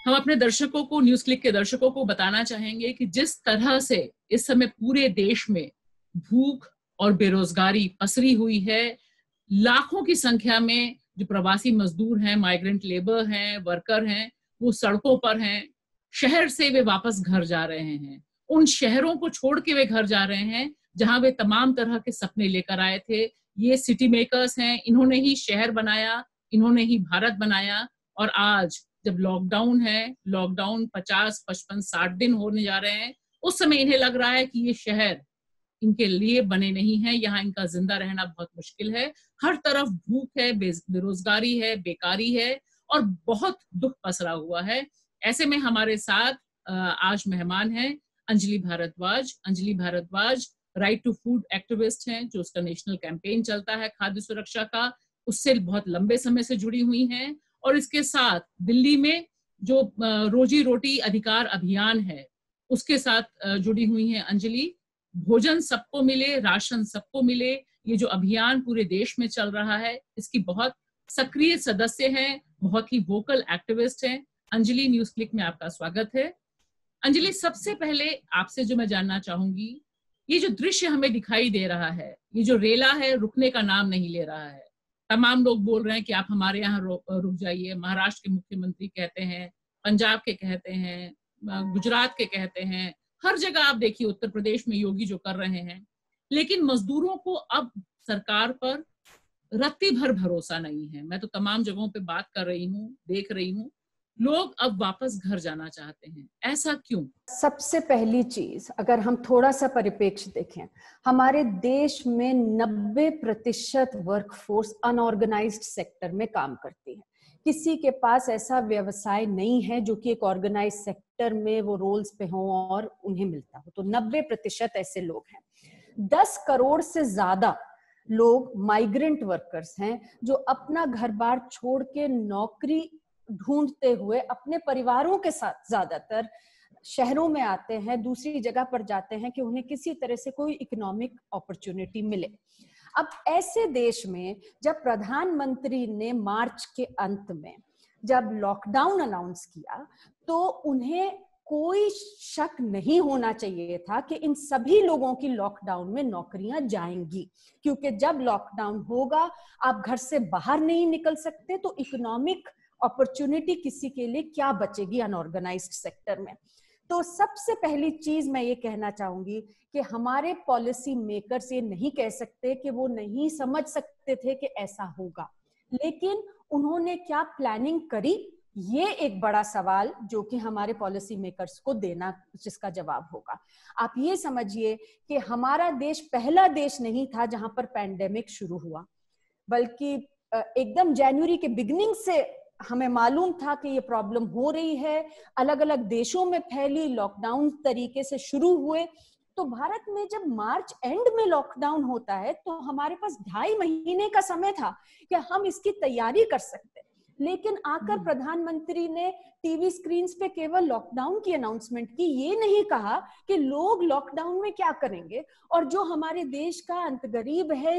हम अपने दर्शकों को, न्यूज क्लिक के दर्शकों को बताना चाहेंगे कि जिस तरह से इस समय पूरे देश में भूख और बेरोजगारी पसरी हुई है, लाखों की संख्या में जो प्रवासी मजदूर हैं, माइग्रेंट लेबर हैं, वर्कर हैं, वो सड़कों पर हैं। शहर से वे वापस घर जा रहे हैं। उन शहरों को छोड़ के वे घर जा रहे हैं जहां वे तमाम तरह के सपने लेकर आए थे। ये सिटी मेकर्स हैं, इन्होंने ही शहर बनाया, इन्होंने ही भारत बनाया। और आज जब लॉकडाउन है, लॉकडाउन 50, 55, 60 दिन होने जा रहे हैं, उस समय इन्हें लग रहा है कि ये शहर इनके लिए बने नहीं है, यहाँ इनका जिंदा रहना बहुत मुश्किल है। हर तरफ भूख है, बेरोजगारी है, बेकारी है और बहुत दुख पसरा हुआ है। ऐसे में हमारे साथ आज मेहमान हैं Anjali Bhardwaj. Anjali Bhardwaj right to food activist हैं, जो उसका नेशनल कैंपेन चलता है खाद्य सुरक्षा का, उससे बहुत लंबे समय से जुड़ी हुई हैं। और इसके साथ दिल्ली में जो रोजी रोटी अधिकार अभियान है, उसके साथ जुड़ी हुई हैं अंजलि। भोजन सबको मिले, राशन सबको मिले, ये जो अभियान पूरे देश में चल रहा है, इसकी बहुत सक्रिय सदस्य हैं, बहुत ही वोकल एक्टिविस्ट हैं। अंजलि, न्यूज क्लिक में आपका स्वागत है। अंजलि, सबसे पहले आपसे जो मैं जानना चाहूंगी, ये जो दृश्य हमें दिखाई दे रहा है, ये जो रेला है, रुकने का नाम नहीं ले रहा है। तमाम लोग बोल रहे हैं कि आप हमारे यहाँ रुक जाइए। महाराष्ट्र के मुख्यमंत्री कहते हैं, पंजाब के कहते हैं, गुजरात के कहते हैं, हर जगह आप देखिए, उत्तर प्रदेश में योगी जो कर रहे हैं। लेकिन मजदूरों को अब सरकार पर रत्ती भर भरोसा नहीं है। मैं तो तमाम जगहों पे बात कर रही हूँ, देख रही हूँ, लोग अब वापस घर जाना चाहते हैं। ऐसा क्यों? सबसे पहली चीज, अगर हम थोड़ा सा परिप्रेक्ष्य देखें, हमारे देश में 90% वर्कफोर्स अनऑर्गेनाइज्ड सेक्टर में काम करती है। किसी के पास ऐसा व्यवसाय नहीं है जो कि एक ऑर्गेनाइज सेक्टर में वो रोल्स पे हो और उन्हें मिलता हो। तो 90% ऐसे लोग हैं। 10 करोड़ से ज्यादा लोग माइग्रेंट वर्कर्स हैं, जो अपना घर बार छोड़ के नौकरी ढूंढते हुए अपने परिवारों के साथ ज्यादातर शहरों में आते हैं, दूसरी जगह पर जाते हैं कि उन्हें किसी तरह से कोई इकोनॉमिक अपॉर्चुनिटी मिले। अब ऐसे देश में जब प्रधानमंत्री ने मार्च के अंत में जब लॉकडाउन अनाउंस किया, तो उन्हें कोई शक नहीं होना चाहिए था कि इन सभी लोगों की लॉकडाउन में नौकरियां जाएंगी, क्योंकि जब लॉकडाउन होगा आप घर से बाहर नहीं निकल सकते, तो इकोनॉमिक अपॉर्चुनिटी किसी के लिए क्या बचेगी अनऑर्गेनाइज्ड सेक्टर में। तो सबसे पहली चीज मैं ये कहना चाहूंगी कि हमारे पॉलिसी मेकर्स ये नहीं कह सकते कि वो नहीं समझ सकते थे कि ऐसा होगा, लेकिन उन्होंने क्या प्लानिंग करी, ये एक बड़ा सवाल जो कि हमारे पॉलिसी मेकर्स को देना, जिसका जवाब होगा। आप ये समझिए कि हमारा देश पहला देश नहीं था जहां पर पैंडेमिक शुरू हुआ, बल्कि एकदम जनवरी के बिगिनिंग से हमें मालूम था कि ये प्रॉब्लम हो रही है। अलग अलग देशों में फैली, लॉकडाउन तरीके से शुरू हुए। तो भारत में जब मार्च एंड में लॉकडाउन होता है तो हमारे पास 2.5 महीने का समय था कि हम इसकी तैयारी कर सकते। लेकिन आकर प्रधानमंत्री ने टीवी स्क्रीन पे केवल लॉकडाउन की अनाउंसमेंट की, ये नहीं कहा कि लोग लॉकडाउन में क्या करेंगे। और जो हमारे देश का अंतगरीब है,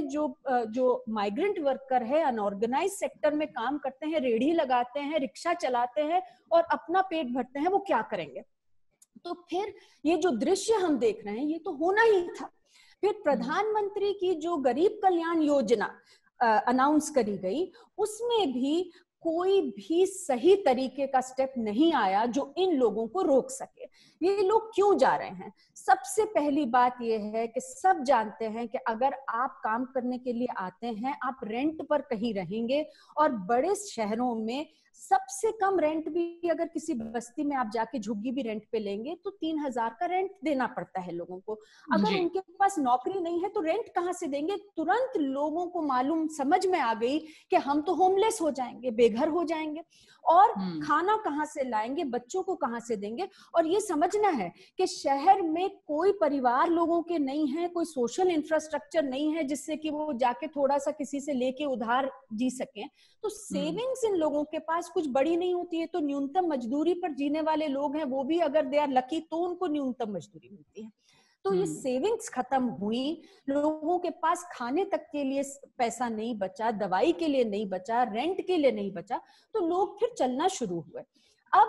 जो माइग्रेंट वर्कर है, अनऑर्गेनाइज सेक्टर में काम करते हैं, रेढ़ी लगाते हैं, रिक्शा चलाते हैं और अपना पेट भरते हैं, वो क्या करेंगे। तो फिर ये जो दृश्य हम देख रहे हैं, ये तो होना ही था। फिर प्रधानमंत्री की जो गरीब कल्याण योजना अनाउंस करी गई, उसमें भी कोई भी सही तरीके का स्टेप नहीं आया जो इन लोगों को रोक सके। ये लोग क्यों जा रहे हैं? सबसे पहली बात यह है कि सब जानते हैं कि अगर आप काम करने के लिए आते हैं, आप रेंट पर कहीं रहेंगे, और बड़े शहरों में सबसे कम रेंट भी, अगर किसी बस्ती में आप जाके झुग्गी भी रेंट पे लेंगे तो 3,000 का रेंट देना पड़ता है लोगों को। अगर उनके पास नौकरी नहीं है तो रेंट कहाँ से देंगे? तुरंत लोगों को मालूम, समझ में आ गई कि हम तो होमलेस हो जाएंगे, बेघर हो जाएंगे, और खाना कहाँ से लाएंगे, बच्चों को कहाँ से देंगे। और ये समझना है कि शहर में कोई परिवार लोगों के नहीं है, कोई सोशल इंफ्रास्ट्रक्चर नहीं है जिससे कि वो जाके थोड़ा सा किसी से लेके उधार जी सकें। तो सेविंग्स इन लोगों के पास कुछ बड़ी नहीं होती है। तो न्यूनतम मजदूरी पर जीने वाले लोग हैं, वो भी अगर दे आर लकी तो उनको न्यूनतम मजदूरी मिलती है। तो ये सेविंग्स खत्म हुई, लोगों के पास खाने तक के लिए पैसा नहीं बचा, दवाई के लिए नहीं बचा, रेंट के लिए नहीं बचा, तो लोग फिर चलना शुरू हुए। अब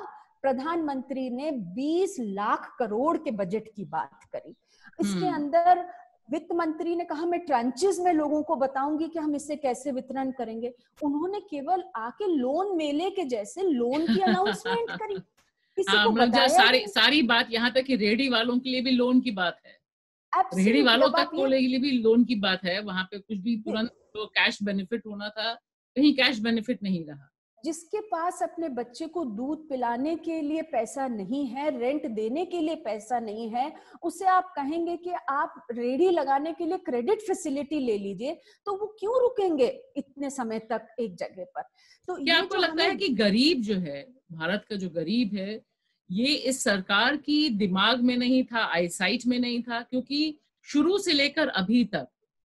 प्रधानमंत्री ने 20 लाख करोड़ के बजट की बात करी। इसके अंदर वित्त मंत्री ने कहा मैं ट्रांचेस में लोगों को बताऊंगी कि हम इससे कैसे वितरण करेंगे। उन्होंने केवल आके लोन मेले के जैसे लोन की अनाउंसमेंट करी, किसी को बताया सारी बात यहाँ तक कि रेहड़ी वालों के लिए भी लोन की बात है। रेहड़ी वालों तक को लिए भी लोन की बात है। वहां पे कुछ भी तुरंत तो कैश बेनिफिट होना था, कहीं कैश बेनिफिट नहीं रहा। जिसके पास अपने बच्चे को दूध पिलाने के लिए पैसा नहीं है, रेंट देने के लिए पैसा नहीं है, उसे आप कहेंगे कि आप रेहड़ी लगाने के लिए क्रेडिट फैसिलिटी ले लीजिए, तो वो क्यों रुकेंगे इतने समय तक एक जगह पर? तो क्या आपको लगता है कि गरीब जो है, भारत का जो गरीब है, ये इस सरकार की दिमाग में नहीं था, आईसाइट में नहीं था? क्योंकि शुरू से लेकर अभी तक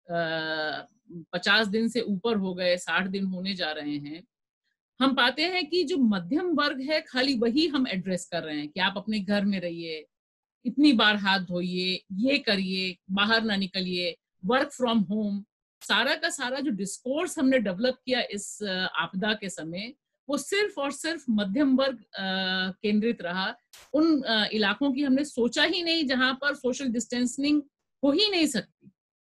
50 दिन से ऊपर हो गए, 60 दिन होने जा रहे हैं, हम पाते हैं कि जो मध्यम वर्ग है खाली वही हम एड्रेस कर रहे हैं कि आप अपने घर में रहिए, इतनी बार हाथ धोइए, ये करिए, बाहर ना निकलिए, वर्क फ्रॉम होम। सारा का सारा जो डिस्कोर्स हमने डेवलप किया इस आपदा के समय, वो सिर्फ और सिर्फ मध्यम वर्ग केंद्रित रहा। उन इलाकों की हमने सोचा ही नहीं जहां पर सोशल डिस्टेंसिंग हो ही नहीं सकती।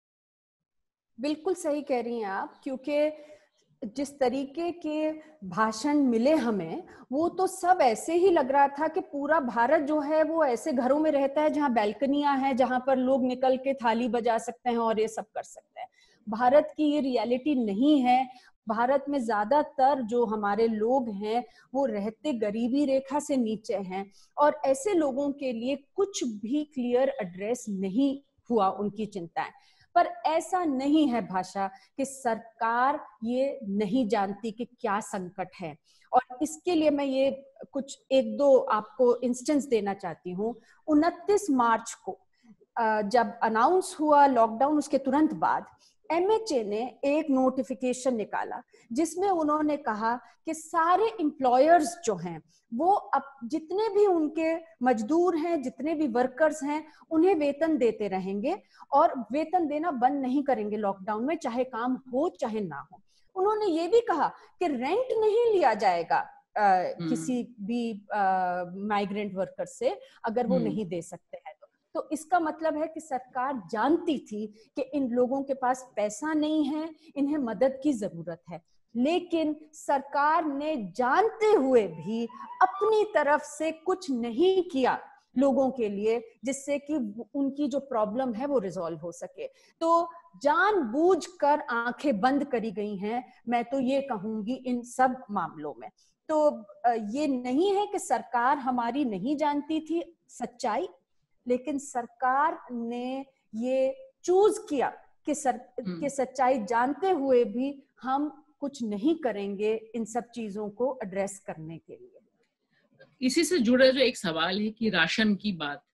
बिल्कुल सही कह रही हैं आप, क्योंकि जिस तरीके के भाषण मिले हमें, वो तो सब ऐसे ही लग रहा था कि पूरा भारत जो है वो ऐसे घरों में रहता है जहां बैल्कनियां हैं, जहां पर लोग निकल के थाली बजा सकते हैं और ये सब कर सकते हैं। भारत की ये रियलिटी नहीं है। भारत में ज्यादातर जो हमारे लोग हैं वो रहते गरीबी रेखा से नीचे हैं, और ऐसे लोगों के लिए कुछ भी क्लियर एड्रेस नहीं हुआ उनकी चिंताएं। पर ऐसा नहीं है भाषा कि सरकार ये नहीं जानती कि क्या संकट है, और इसके लिए मैं ये कुछ एक दो आपको इंस्टेंस देना चाहती हूँ। 29 मार्च को जब अनाउंस हुआ लॉकडाउन, उसके तुरंत बाद एमएचए ने एक नोटिफिकेशन निकाला जिसमें उन्होंने कहा कि सारे एम्प्लॉयर्स जो हैं वो अब जितने भी उनके मजदूर हैं, जितने भी वर्कर्स हैं, उन्हें वेतन देते रहेंगे और वेतन देना बंद नहीं करेंगे लॉकडाउन में, चाहे काम हो चाहे ना हो। उन्होंने ये भी कहा कि रेंट नहीं लिया जाएगा किसी भी माइग्रेंट वर्कर से अगर वो नहीं दे सकते हैं तो इसका मतलब है कि सरकार जानती थी कि इन लोगों के पास पैसा नहीं है, इन्हें मदद की जरूरत है, लेकिन सरकार ने जानते हुए भी अपनी तरफ से कुछ नहीं किया लोगों के लिए जिससे कि उनकी जो प्रॉब्लम है वो रिजॉल्व हो सके। तो जानबूझकर आंखें बंद करी गई हैं, मैं तो ये कहूंगी इन सब मामलों में। तो ये नहीं है कि सरकार हमारी नहीं जानती थी सच्चाई, लेकिन सरकार ने ये चूज किया कि सच्चाई जानते हुए भी हम कुछ नहीं करेंगे इन सब चीजों को एड्रेस करने के लिए। इसी से जुड़े जो एक सवाल है कि राशन की बात,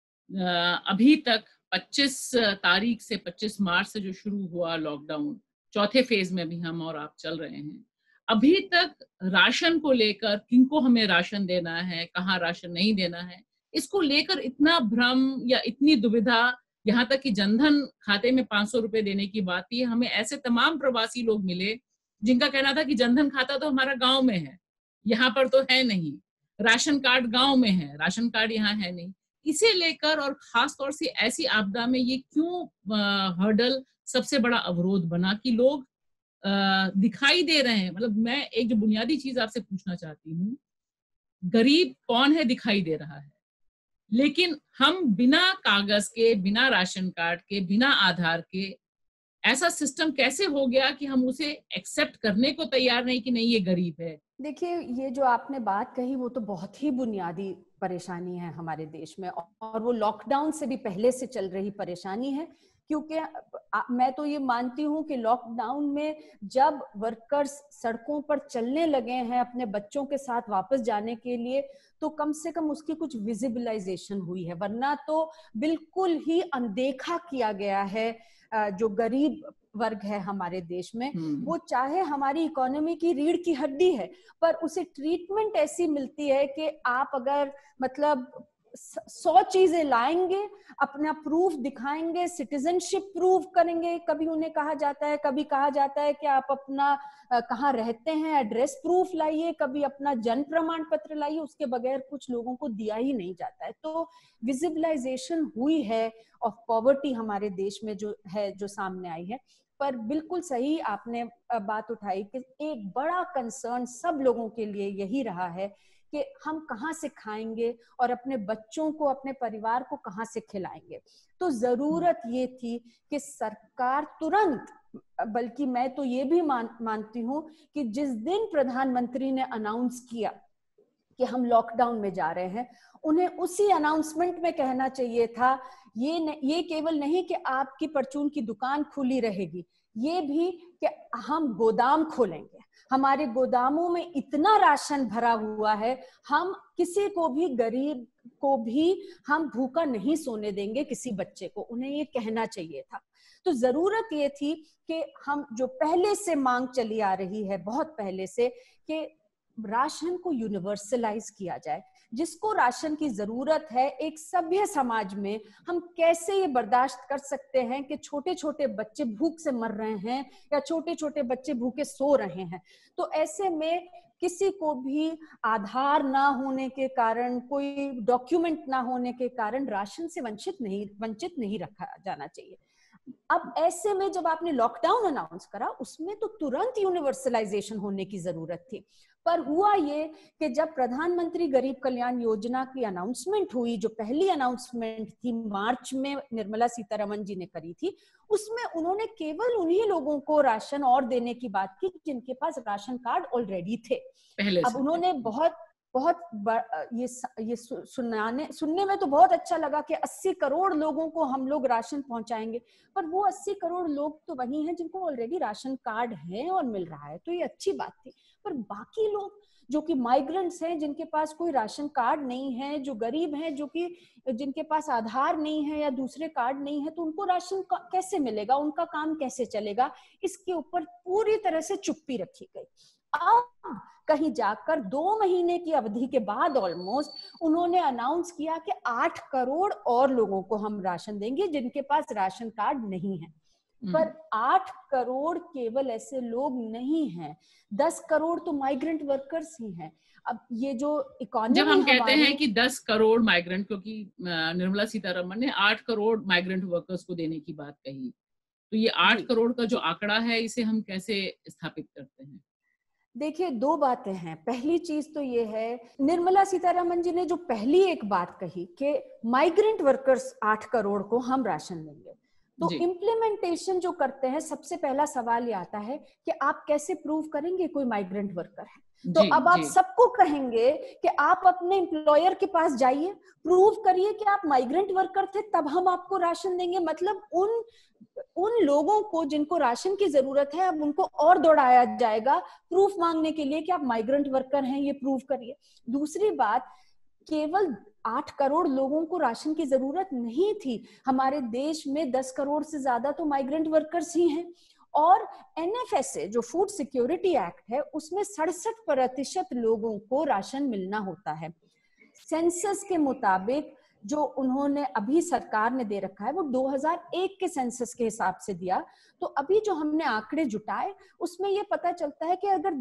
अभी तक 25 तारीख से 25 मार्च से जो शुरू हुआ लॉकडाउन, चौथे फेज में भी हम और आप चल रहे हैं, अभी तक राशन को लेकर किनको हमें राशन देना है, कहाँ राशन नहीं देना है, इसको लेकर इतना भ्रम या इतनी दुविधा, यहाँ तक कि जनधन खाते में 500 रुपए देने की बात थी। हमें ऐसे तमाम प्रवासी लोग मिले जिनका कहना था कि जनधन खाता तो हमारा गांव में है, यहाँ पर तो है नहीं, राशन कार्ड गांव में है, राशन कार्ड यहाँ है नहीं। इसे लेकर और खास तौर से ऐसी आपदा में ये क्यों हर्डल सबसे बड़ा अवरोध बना कि लोग दिखाई दे रहे हैं? मतलब मैं एक जो बुनियादी चीज आपसे पूछना चाहती हूँ, गरीब कौन है दिखाई दे रहा है, लेकिन हम बिना कागज के, बिना राशन कार्ड के, बिना आधार के ऐसा सिस्टम कैसे हो गया कि हम उसे एक्सेप्ट करने को तैयार नहीं कि नहीं ये गरीब है? देखिए, ये जो आपने बात कही वो तो बहुत ही बुनियादी परेशानी है हमारे देश में, और वो लॉकडाउन से भी पहले से चल रही परेशानी है। क्योंकि मैं तो ये मानती हूँ कि लॉकडाउन में जब वर्कर्स सड़कों पर चलने लगे हैं अपने बच्चों के साथ वापस जाने के लिए, तो कम से कम उसकी कुछ विजिबलाइजेशन हुई है, वरना तो बिल्कुल ही अनदेखा किया गया है। जो गरीब वर्ग है हमारे देश में, वो चाहे हमारी इकोनॉमी की रीढ़ की हड्डी है, पर उसे ट्रीटमेंट ऐसी मिलती है कि आप अगर मतलब 100 चीजें लाएंगे, अपना प्रूफ दिखाएंगे, सिटीजनशिप प्रूव करेंगे, कभी उन्हें कहा जाता है, कभी कहा जाता है कि आप अपना कहाँ रहते हैं एड्रेस प्रूफ लाइए, कभी अपना जन्म प्रमाण पत्र लाइए, उसके बगैर कुछ लोगों को दिया ही नहीं जाता है। तो विजिबलाइजेशन हुई है ऑफ पॉवर्टी हमारे देश में जो है, जो सामने आई है। पर बिल्कुल सही आपने बात उठाई कि एक बड़ा कंसर्न सब लोगों के लिए यही रहा है कि हम कहाँ से खाएंगे और अपने बच्चों को, अपने परिवार को कहाँ से खिलाएंगे। तो जरूरत ये थी कि सरकार तुरंत, बल्कि मैं तो ये भी मानती हूँ कि जिस दिन प्रधानमंत्री ने अनाउंस किया कि हम लॉकडाउन में जा रहे हैं, उन्हें उसी अनाउंसमेंट में कहना चाहिए था, ये केवल नहीं कि आपकी परचून की दुकान खुली रहेगी, ये भी कि हम गोदाम खोलेंगे, हमारे गोदामों में इतना राशन भरा हुआ है, हम किसी को भी, गरीब को भी हम भूखा नहीं सोने देंगे, किसी बच्चे को। उन्हें ये कहना चाहिए था। तो जरूरत ये थी कि हम, जो पहले से मांग चली आ रही है बहुत पहले से, कि राशन को यूनिवर्सलाइज किया जाए। जिसको राशन की जरूरत है, एक सभ्य समाज में हम कैसे ये बर्दाश्त कर सकते हैं कि छोटे छोटे बच्चे भूख से मर रहे हैं या छोटे छोटे बच्चे भूखे सो रहे हैं। तो ऐसे में किसी को भी आधार ना होने के कारण, कोई डॉक्यूमेंट ना होने के कारण राशन से वंचित नहीं रखा जाना चाहिए। अब ऐसे में जब आपने लॉकडाउन अनाउंस करा, उसमें तो तुरंत यूनिवर्सलाइजेशन होने की जरूरत थी। पर हुआ ये कि जब प्रधानमंत्री गरीब कल्याण योजना की अनाउंसमेंट हुई, जो पहली अनाउंसमेंट थी मार्च में निर्मला सीतारमण जी ने करी थी, उसमें उन्होंने केवल उन्हीं लोगों को राशन और देने की बात की जिनके पास राशन कार्ड ऑलरेडी थे। अब उन्होंने बहुत ये सुनने में तो बहुत अच्छा लगा कि 80 करोड़ लोगों को हम लोग राशन पहुंचाएंगे, पर वो 80 करोड़ लोग तो वही हैं जिनको ऑलरेडी राशन कार्ड है और मिल रहा है, तो ये अच्छी बात थी। पर बाकी लोग जो कि माइग्रेंट्स हैं, जिनके पास कोई राशन कार्ड नहीं है, जो गरीब हैं, जो कि जिनके पास आधार नहीं है या दूसरे कार्ड नहीं है, तो उनको राशन कैसे मिलेगा, उनका काम कैसे चलेगा, इसके ऊपर पूरी तरह से चुप्पी रखी गई। अब कहीं जाकर 2 महीने की अवधि के बाद ऑलमोस्ट उन्होंने अनाउंस किया कि 8 करोड़ और लोगों को हम राशन देंगे जिनके पास राशन कार्ड नहीं है। पर 8 करोड़ केवल ऐसे लोग नहीं हैं, 10 करोड़ तो माइग्रेंट वर्कर्स ही हैं। अब ये जो इकोनॉमी, जब हम कहते हैं कि 10 करोड़ माइग्रेंट, क्योंकि निर्मला सीतारमण ने 8 करोड़ माइग्रेंट वर्कर्स को देने की बात कही, तो ये 8 करोड़ का जो आंकड़ा है, इसे हम कैसे स्थापित करते हैं? देखिए, 2 बातें हैं। पहली चीज तो ये है, निर्मला सीतारमण जी ने जो पहली एक बात कही कि माइग्रेंट वर्कर्स 8 करोड़ को हम राशन देंगे, तो इम्प्लीमेंटेशन जो करते हैं, सबसे पहला सवाल ये आता है कि आप कैसे प्रूव करेंगे कोई माइग्रेंट वर्कर है। तो अब आप सबको कहेंगे कि आप अपने एम्प्लॉयर के पास जाइए, प्रूव करिए कि आप माइग्रेंट वर्कर थे, तब हम आपको राशन देंगे। मतलब उन लोगों को जिनको राशन की जरूरत है, अब उनको और दौड़ाया जाएगा प्रूफ मांगने के लिए कि आप माइग्रेंट वर्कर हैं, ये प्रूव करिए। दूसरी बात, केवल 8 करोड़ लोगों को राशन की जरूरत नहीं थी। हमारे देश में 10 करोड़ से ज्यादा तो माइग्रेंट वर्कर्स ही हैं। और NFSA जो फूड सिक्योरिटी एक्ट है, उसमें 67% लोगों को राशन मिलना होता है। सेंसस के मुताबिक जो उन्होंने अभी सरकार ने दे रखा है, वो 2001 के सेंसस के हिसाब से दिया। तो अभी जो हमने आंकड़े जुटाए, उसमें ये पता चलता है कि अगर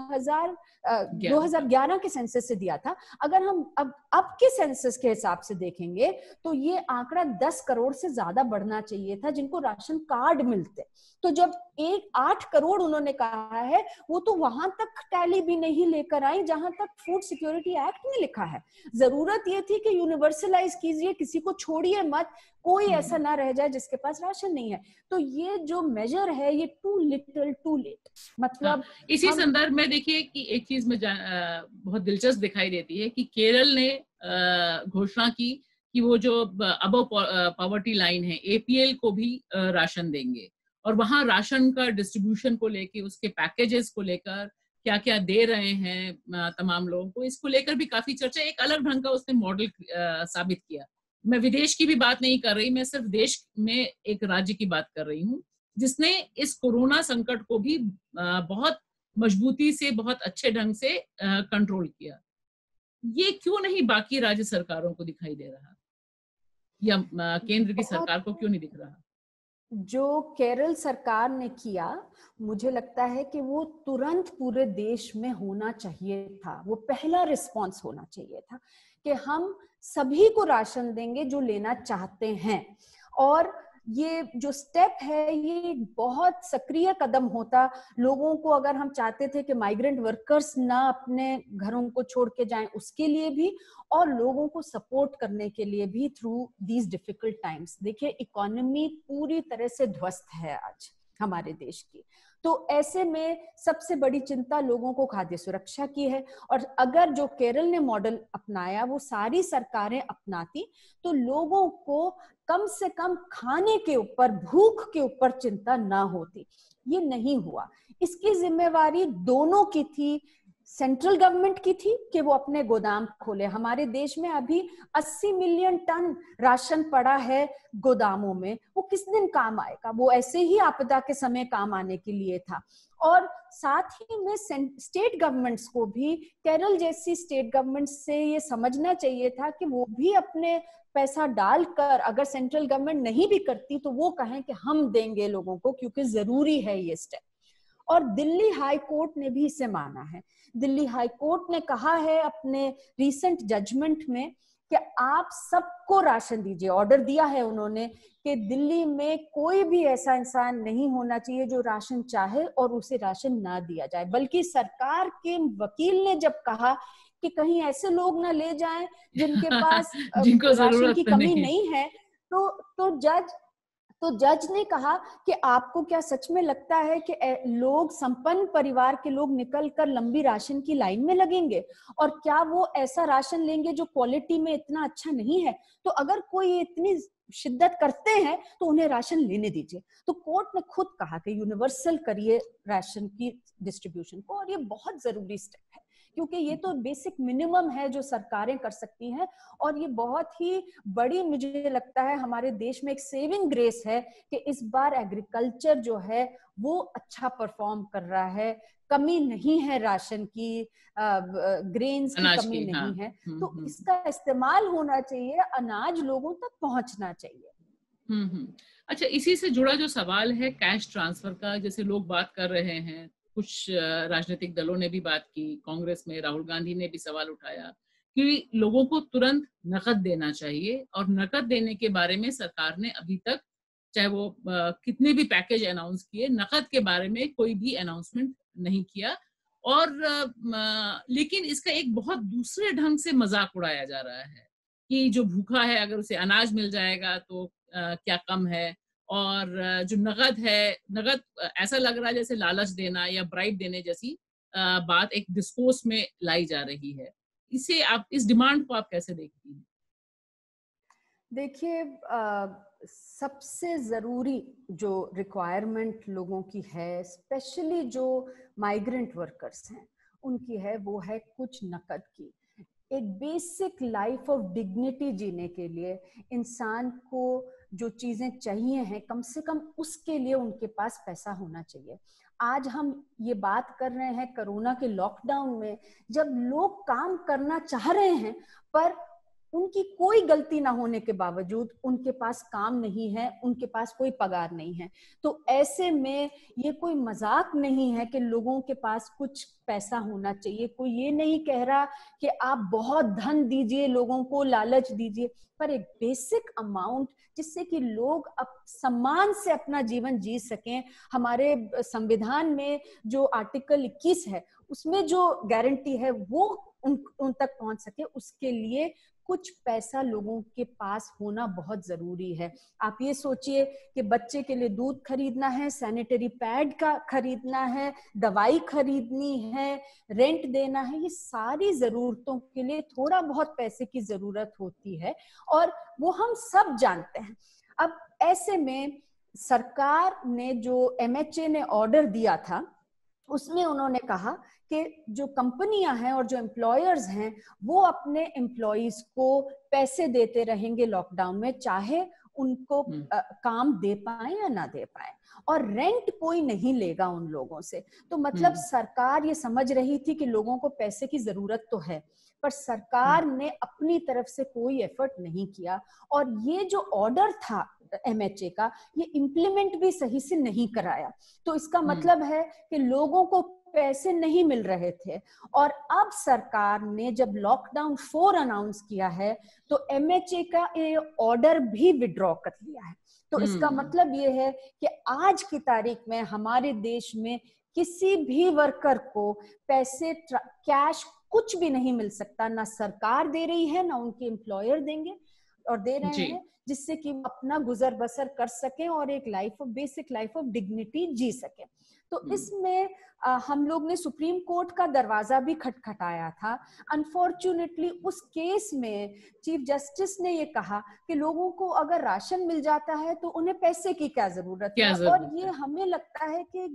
2011 के सेंसस से दिया था, अगर हम अब के सेंसस के हिसाब से देखेंगे तो ये आंकड़ा 10 करोड़ से ज्यादा बढ़ना चाहिए था जिनको राशन कार्ड मिलते। तो जब 8 करोड़ उन्होंने कहा है, वो तो वहां तक टैली भी नहीं लेकर आई जहां तक फूड सिक्योरिटी एक्ट में लिखा है। जरूरत ये थी कि यूनिवर्सलाइज कीजिए, किसी को छोड़िए मत, कोई ऐसा ना रह जाए जिसके पास राशन नहीं है। तो ये जो मेजर है, ये टू लिटिल टू लेट। मतलब इसी संदर्भ में देखिए कि एक चीज में बहुत दिलचस्प दिखाई देती है कि केरल ने घोषणा की कि वो जो अबव पॉवर्टी लाइन है, APL को भी राशन देंगे, और वहां राशन का डिस्ट्रीब्यूशन को लेके, उसके पैकेजेस को लेकर क्या क्या दे रहे हैं तमाम लोगों को, इसको लेकर भी काफी चर्चा, एक अलग ढंग का उसने मॉडल साबित किया। मैं विदेश की भी बात नहीं कर रही, मैं सिर्फ देश में एक राज्य की बात कर रही हूँ जिसने इस कोरोना संकट को भी बहुत मजबूती से, बहुत अच्छे ढंग से कंट्रोल किया। ये क्यों नहीं बाकी राज्य सरकारों को दिखाई दे रहा, या केंद्र की सरकार को क्यों नहीं दिख रहा? जो केरल सरकार ने किया, मुझे लगता है कि वो तुरंत पूरे देश में होना चाहिए था। वो पहला रिस्पांस होना चाहिए था कि हम सभी को राशन देंगे जो लेना चाहते हैं। और ये जो स्टेप है ये एक बहुत सक्रिय कदम होता। लोगों को, अगर हम चाहते थे कि माइग्रेंट वर्कर्स ना अपने घरों को छोड़ के जाएं, उसके लिए भी, और लोगों को सपोर्ट करने के लिए भी थ्रू दीज डिफिकल्ट टाइम्स। देखिए, इकोनॉमी पूरी तरह से ध्वस्त है आज हमारे देश की, तो ऐसे में सबसे बड़ी चिंता लोगों को खाद्य सुरक्षा की है। और अगर जो केरल ने मॉडल अपनाया वो सारी सरकारें अपनाती तो लोगों को कम से कम खाने के ऊपर, भूख के ऊपर चिंता ना होती। ये नहीं हुआ। इसकी जिम्मेवारी दोनों की थी। सेंट्रल गवर्नमेंट की थी कि वो अपने गोदाम खोले। हमारे देश में अभी 80 मिलियन टन राशन पड़ा है गोदामों में, वो किस दिन काम आएगा? वो ऐसे ही आपदा के समय काम आने के लिए था। और साथ ही में स्टेट गवर्नमेंट्स को भी, केरल जैसी स्टेट गवर्नमेंट से ये समझना चाहिए था कि वो भी अपने पैसा डालकर, अगर सेंट्रल गवर्नमेंट नहीं भी करती तो वो कहें कि हम देंगे लोगों को, क्योंकि जरूरी है ये स्टेप। और दिल्ली हाई कोर्ट ने भी इसे माना है। दिल्ली हाई कोर्ट ने कहा है अपने रीसेंट जजमेंट में कि आप सबको राशन दीजिए। ऑर्डर दिया है उन्होंने कि दिल्ली में कोई भी ऐसा इंसान नहीं होना चाहिए जो राशन चाहे और उसे राशन ना दिया जाए। बल्कि सरकार के वकील ने जब कहा कि कहीं ऐसे लोग ना ले जाएं जिनके पास जिनको राशन की जरूरत कमी नहीं है, तो जज ने कहा कि आपको क्या सच में लगता है कि लोग, संपन्न परिवार के लोग निकल कर लंबी राशन की लाइन में लगेंगे? और क्या वो ऐसा राशन लेंगे जो क्वालिटी में इतना अच्छा नहीं है? तो अगर कोई इतनी शिद्दत करते हैं तो उन्हें राशन लेने दीजिए। तो कोर्ट ने खुद कहा कि यूनिवर्सल करिए राशन की डिस्ट्रीब्यूशन को, और ये बहुत जरूरी स्टेप है क्योंकि ये तो बेसिक मिनिमम है जो सरकारें कर सकती हैं। और ये बहुत ही बड़ी, मुझे लगता है हमारे देश में एक सेविंग ग्रेस है कि इस बार एग्रीकल्चर जो है वो अच्छा परफॉर्म कर रहा है। कमी नहीं है राशन की, ग्रेन्स की कमी की, नहीं हाँ। है। तो इसका इस्तेमाल होना चाहिए, अनाज लोगों तक पहुंचना चाहिए। अच्छा, इसी से जुड़ा जो सवाल है कैश ट्रांसफर का, जैसे लोग बात कर रहे हैं, कुछ राजनीतिक दलों ने भी बात की, कांग्रेस में राहुल गांधी ने भी सवाल उठाया कि लोगों को तुरंत नकद देना चाहिए, और नकद देने के बारे में सरकार ने अभी तक, चाहे वो कितने भी पैकेज अनाउंस किए, नकद के बारे में कोई भी अनाउंसमेंट नहीं किया। और लेकिन इसका एक बहुत दूसरे ढंग से मजाक उड़ाया जा रहा है कि जो भूखा है अगर उसे अनाज मिल जाएगा तो क्या कम है, और जो नगद है, नगद ऐसा लग रहा है जैसे लालच देना या ब्राइब देने जैसी बात एक डिस्कोर्स में लाई जा रही है। इसे आप, इस डिमांड को आप कैसे देखती हैं? देखिए, सबसे जरूरी जो रिक्वायरमेंट लोगों की है, स्पेशली जो माइग्रेंट वर्कर्स हैं उनकी है, वो है कुछ नकद की। एक बेसिक लाइफ ऑफ डिग्निटी जीने के लिए इंसान को जो चीजें चाहिए हैं, कम से कम उसके लिए उनके पास पैसा होना चाहिए। आज हम ये बात कर रहे हैं कोरोना के लॉकडाउन में, जब लोग काम करना चाह रहे हैं पर उनकी कोई गलती ना होने के बावजूद उनके पास काम नहीं है, उनके पास कोई पगार नहीं है। तो ऐसे में ये कोई मजाक नहीं है कि लोगों के पास कुछ पैसा होना चाहिए। कोई ये नहीं कह रहा कि आप बहुत धन दीजिए, लोगों को लालच दीजिए, पर एक बेसिक अमाउंट जिससे कि लोग अब सम्मान से अपना जीवन जी सकें। हमारे संविधान में जो आर्टिकल 21 है उसमें जो गारंटी है वो उन तक पहुंच सके, उसके लिए कुछ पैसा लोगों के पास होना बहुत जरूरी है। आप ये सोचिए कि बच्चे के लिए दूध खरीदना है, सैनिटरी पैड का खरीदना है, दवाई खरीदनी है, रेंट देना है, ये सारी जरूरतों के लिए थोड़ा बहुत पैसे की जरूरत होती है और वो हम सब जानते हैं। अब ऐसे में सरकार ने जो MHA ने ऑर्डर दिया था उसमें उन्होंने कहा कि जो कंपनियां हैं और जो एम्प्लॉयर्स हैं वो अपने एम्प्लॉयज को पैसे देते रहेंगे लॉकडाउन में, चाहे उनको काम दे पाए या ना दे पाए। और रेंट कोई नहीं लेगा उन लोगों से। तो मतलब सरकार ये समझ रही थी कि लोगों को पैसे की जरूरत तो है, पर सरकार ने अपनी तरफ से कोई एफर्ट नहीं किया। और ये जो ऑर्डर था एमएचए का, ये इम्प्लीमेंट भी सही से नहीं कराया। तो इसका मतलब है कि लोगों को पैसे नहीं मिल रहे थे। और अब सरकार ने जब लॉकडाउन 4 अनाउंस किया है तो एमएचए का ये ऑर्डर भी विड्रॉ कर लिया है। तो इसका मतलब ये है कि आज की तारीख में हमारे देश में किसी भी वर्कर को पैसे कैश कुछ भी नहीं मिल सकता, ना सरकार दे रही है ना उनके एम्प्लॉयर देंगे और दे रहे हैं, जिससे कि वो अपना गुजर बसर कर सके और एक life of basic life of dignity जी सके। तो इसमें हम लोग ने सुप्रीम कोर्ट का दरवाजा भी खटखटाया था। अनफॉर्चुनेटली उस केस में चीफ जस्टिस ने ये कहा कि लोगों को अगर राशन मिल जाता है तो उन्हें पैसे की क्या जरूरत है। और ये हमें लगता है कि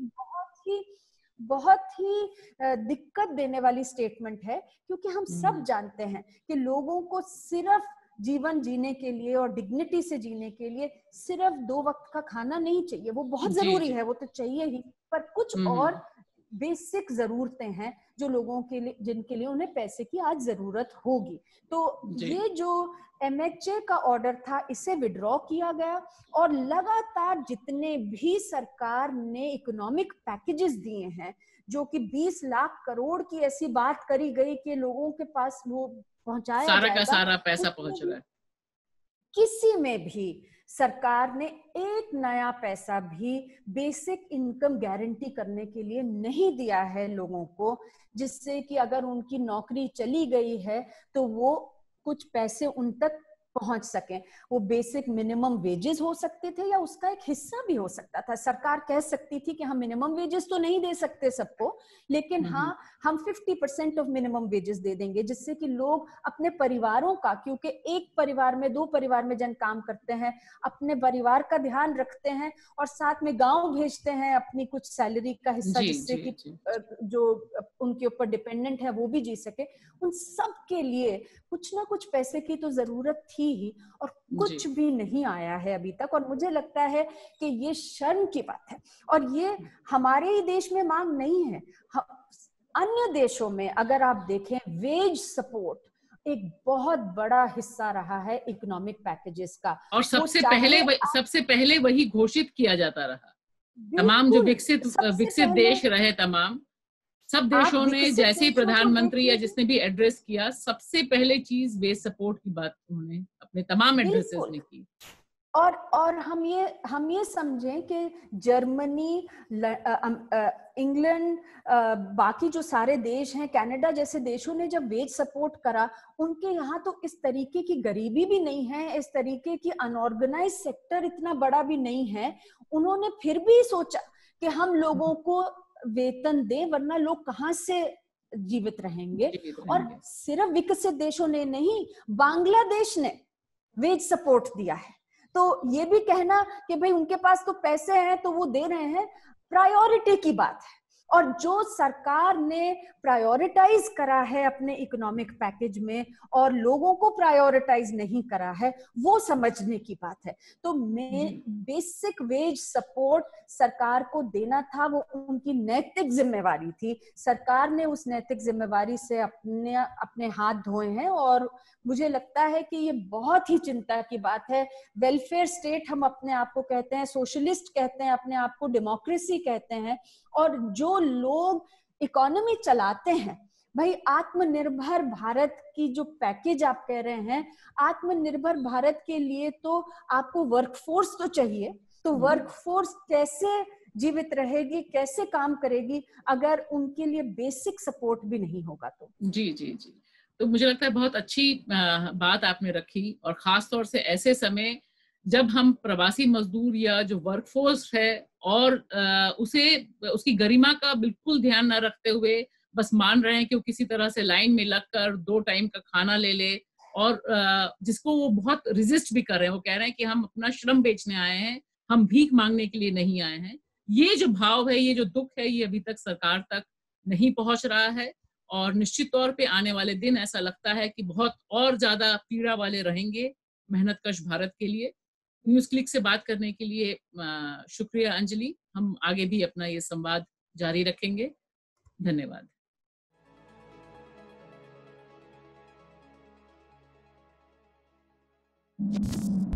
बहुत ही दिक्कत देने वाली स्टेटमेंट है, क्योंकि हम सब जानते हैं कि लोगों को सिर्फ जीवन जीने के लिए और डिग्निटी से जीने के लिए सिर्फ 2 वक्त का खाना नहीं चाहिए, वो बहुत जरूरी है, वो तो चाहिए ही, पर कुछ और बेसिक जरूरतें हैं जो लोगों के लिए, जिनके लिए उन्हें पैसे की आज जरूरत होगी। तो ये जो एमएचए का ऑर्डर था इसे विड्रॉ किया गया और लगातार जितने भी सरकार ने इकोनॉमिक पैकेजेस दिए हैं, जो कि 20 लाख करोड़ की ऐसी बात करी गई कि लोगों के पास वो पहुंचाया सारा जाएगा, का सारा पैसा पहुंच रहा है, किसी में भी सरकार ने एक नया पैसा भी बेसिक इनकम गारंटी करने के लिए नहीं दिया है लोगों को, जिससे कि अगर उनकी नौकरी चली गई है तो वो कुछ पैसे उन तक पहुंच सके। वो बेसिक मिनिमम वेजेस हो सकते थे या उसका एक हिस्सा भी हो सकता था। सरकार कह सकती थी कि हम मिनिमम वेजेस तो नहीं दे सकते सबको, लेकिन हाँ हम 50% ऑफ मिनिमम वेजेस दे देंगे, जिससे कि लोग अपने परिवारों का, क्योंकि एक परिवार में 2 परिवार में जन काम करते हैं, अपने परिवार का ध्यान रखते हैं और साथ में गांव भेजते हैं अपनी कुछ सैलरी का हिस्सा, जिससे कि जो उनके ऊपर डिपेंडेंट है वो भी जी सके। उन सब के लिए कुछ ना कुछ पैसे की तो जरूरत थी ही, और कुछ भी नहीं आया है अभी तक। और मुझे लगता है कि ये शर्म की बात है, और ये हमारे ही देश में मांग नहीं है। अन्य देशों में अगर आप देखें, वेज सपोर्ट एक बहुत बड़ा हिस्सा रहा है इकोनॉमिक पैकेजेस का, और सबसे पहले वही घोषित किया जाता रहा। तमाम जो विकसित देश रहे, तमाम सब देशों ने जैसे ही प्रधानमंत्री या जिसने भी एड्रेस किया, सबसे पहले चीज वेज सपोर्ट की बात उन्होंने अपने तमाम एड्रेसेस में की। और हम ये समझें कि जर्मनी, इंग्लैंड, बाकी जो सारे देश हैं, कनाडा जैसे देशों ने जब वेज सपोर्ट करा, उनके यहाँ तो इस तरीके की गरीबी भी नहीं है, इस तरीके की अनऑर्गेनाइज सेक्टर इतना बड़ा भी नहीं है। उन्होंने फिर भी सोचा कि हम लोगों को वेतन दें, वरना लोग कहाँ से जीवित रहेंगे। और सिर्फ विकसित देशों ने नहीं, बांग्लादेश ने वेज सपोर्ट दिया है। तो ये भी कहना कि भाई उनके पास तो पैसे हैं तो वो दे रहे हैं, प्रायोरिटी की बात है। और जो सरकार ने प्रायोरिटाइज करा है अपने इकोनॉमिक पैकेज में और लोगों को प्रायोरिटाइज नहीं करा है, वो समझने की बात है। तो बेसिक वेज सपोर्ट सरकार को देना था, वो उनकी नैतिक जिम्मेवारी थी। सरकार ने उस नैतिक जिम्मेवारी से अपने हाथ धोए हैं, और मुझे लगता है कि ये बहुत ही चिंता की बात है। वेलफेयर स्टेट हम अपने आप को कहते हैं, सोशलिस्ट कहते हैं अपने आप को, डेमोक्रेसी कहते हैं, और जो लोग इकोनॉमी चलाते हैं, भाई आत्मनिर्भर भारत की जो पैकेज आप कह रहे हैं, आत्मनिर्भर भारत के लिए तो आपको वर्कफोर्स तो चाहिए। तो वर्कफोर्स कैसे जीवित रहेगी, कैसे काम करेगी अगर उनके लिए बेसिक सपोर्ट भी नहीं होगा? तो जी तो मुझे लगता है बहुत अच्छी बात आपने रखी, और खास तौर से ऐसे समय जब हम प्रवासी मजदूर या जो वर्कफोर्स है और उसकी गरिमा का बिल्कुल ध्यान न रखते हुए बस मान रहे हैं कि वो किसी तरह से लाइन में लगकर 2 टाइम का खाना ले ले, और जिसको वो बहुत रिजिस्ट भी कर रहे हैं। वो कह रहे हैं कि हम अपना श्रम बेचने आए हैं, हम भीख मांगने के लिए नहीं आए हैं। ये जो भाव है, ये जो दुख है, ये अभी तक सरकार तक नहीं पहुंच रहा है, और निश्चित तौर पे आने वाले दिन ऐसा लगता है कि बहुत और ज्यादा पीड़ा वाले रहेंगे मेहनतकश भारत के लिए। न्यूज क्लिक से बात करने के लिए शुक्रिया अंजलि। हम आगे भी अपना ये संवाद जारी रखेंगे। धन्यवाद।